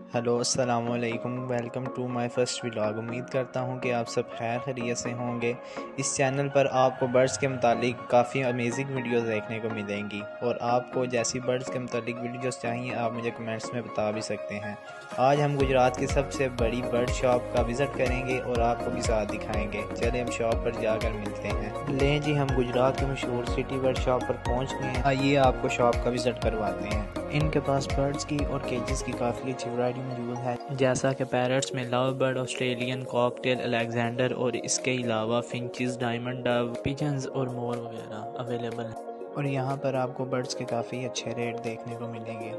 Hello अस्सलाम वालेकुम, welcome to my first vlog. उम्मीद करता हूँ कि आप सब खैर खैरियत से होंगे। इस चैनल पर आपको बर्ड्स के मुतालिक काफ़ी अमेजिंग वीडियोस देखने को मिलेंगी और आपको जैसी बर्ड्स के मुतालिक वीडियोस चाहिए आप मुझे कमेंट्स में बता भी सकते हैं। आज हम गुजरात की सबसे बड़ी बर्ड शॉप का विज़िट करेंगे और आपको भी साथ दिखाएंगे। चलिए हम शॉप पर जाकर मिलते हैं। लें जी, हम गुजरात की मशहूर सिटी बर्ड शॉप पर पहुँच गए हैं। आइए आपको शॉप का विज़िट करवाते हैं। इनके पास बर्ड्स की और केजेस की काफ़ी अच्छी वैरायटी मौजूद है, जैसा कि पैरट्स में love bird, Australian cockatiel, Alexander और इसके अलावा फिंचेस, डायमंड डव, पिजन्स और मोर वगैरह अवेलेबल हैं। और यहाँ पर आपको बर्ड्स के काफ़ी अच्छे रेट देखने को मिलेंगे।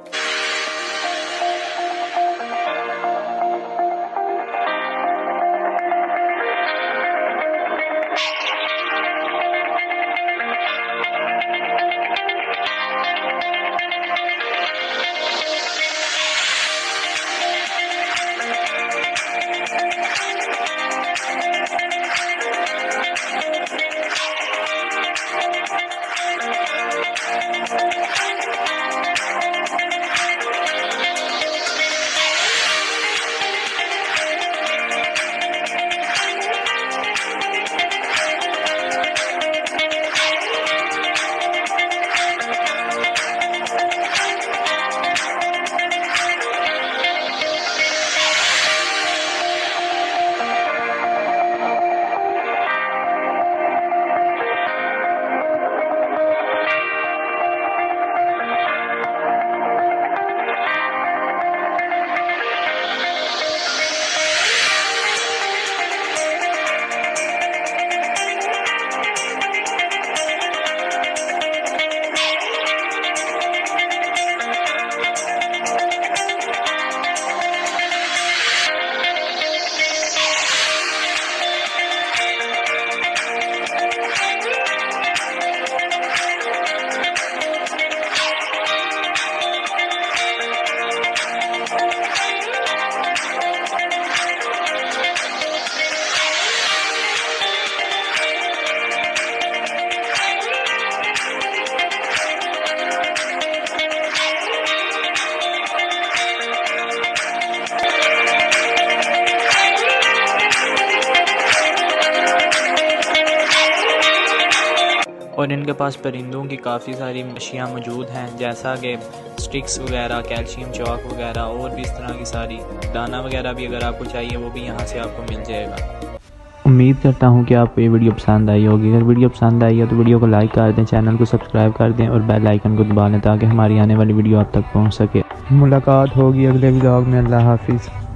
और इनके पास परिंदों की काफ़ी सारी मछलियाँ मौजूद हैं, जैसा कि स्टिक्स वगैरह, कैल्शियम चौक वगैरह और भी इस तरह की सारी दाना वगैरह भी अगर आपको चाहिए वो भी यहाँ से आपको मिल जाएगा। उम्मीद करता हूँ कि आपको ये वीडियो पसंद आई होगी। अगर वीडियो पसंद आई है तो वीडियो को लाइक कर दें, चैनल को सब्सक्राइब कर दें और बेल आइकन को दबा लें ताकि हमारी आने वाली वीडियो आप तक पहुँच सके। मुलाकात होगी अगले व्लॉग में। अल्लाह हाफिज़।